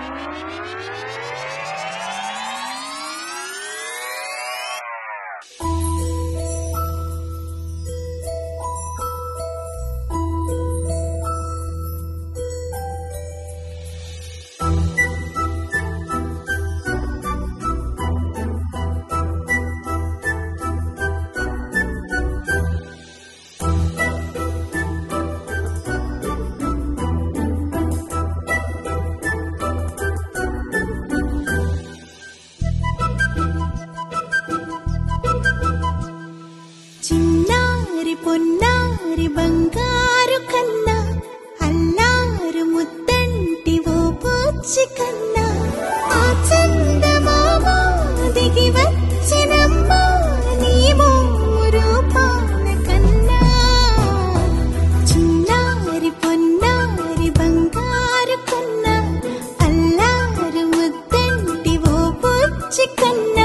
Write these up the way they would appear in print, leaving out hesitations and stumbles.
చిన్నారి పొన్నారి బంగారు కన్నా అల్లారు ముద్దంటి ఓ పూచి కన్నా ఆ చందమామ దిగి వచ్చినమ్మా నీ రూపాల కన్నా చిన్నారి పొన్నారి బంగారు కన్నా అల్లారు ముద్దంటి ఓ పూచి కన్నా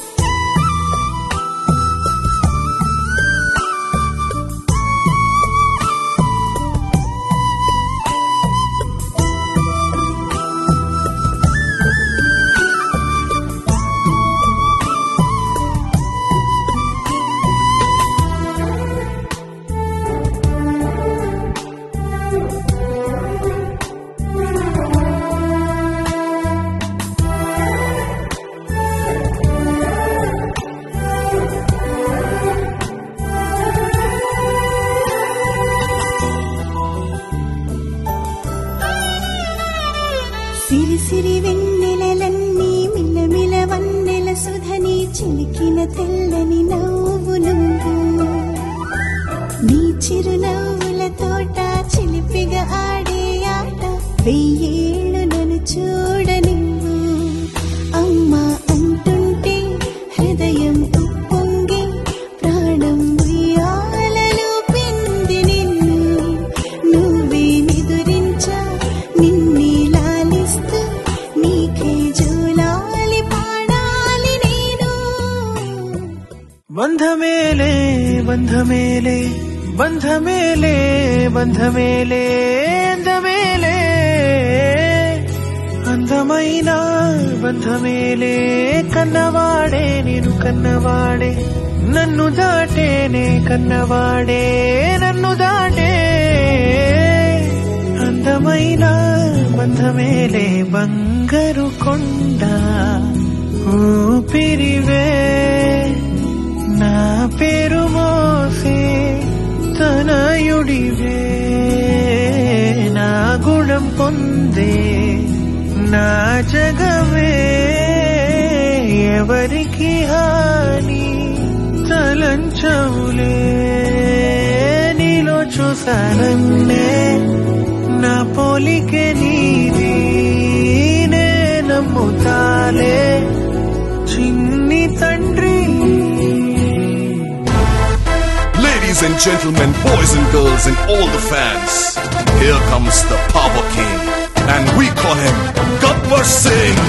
సిరి సిరి వెన్నెలలన్నీ మిలమిల వన్నెల సుధని చిలికిన తెల్లని నవ్వు నువ్వు నీ చిరునవ్వుల తోట చిలిపిగా ఆడే ఆట వెయ్యేళ్ళు నన్ను చూడ నువ్వు అమ్మా అంటుంటే హృదయం ఉప్పొంగి ప్రాణం ఉయ్యాలలో పిండి నిన్ను నువ్వే నిదురించా నిన్నే నీకే జోలాలి పాడాలి నేను బంధమేలే బంధమేలే బంధమేలే బంధమేలే అందమేలే అందమైన బంధమేలే కన్నవాడే నేను కన్నవాడే నన్ను దాటేనే కన్నవాడే నన్ను దాటే అందమైన బంధమేలే బంగారు కొండ ఊపిరివే నా పేరు మోసే తనయుడివే నా గుణం పొందే నా జగమే ఎవరికి హాని తలంచవులే నీలో చూసానన్నే నా పోలికే నీది నే నమ్ముతాలే చిన్ని తండ్రి. Ladies and gentlemen, boys and girls and all the fans, here comes the Power King and we call him Gabbar Singh.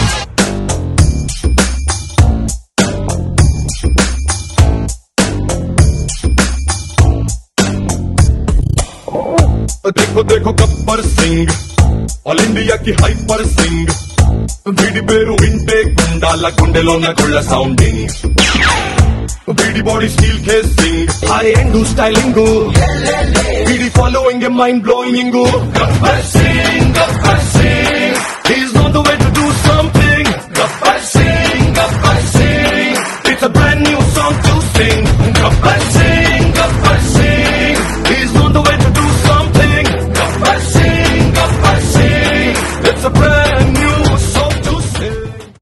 देखो देखो गब्बर सिंह ऑल इंडिया की हाइपर सिंह వీడి పేరు వింటే గుండాల గుండెలోన గుళ్ళ సౌండింగ్ వీడి body steel casing high end styling వీడి following mind blowing Gabbar Singh he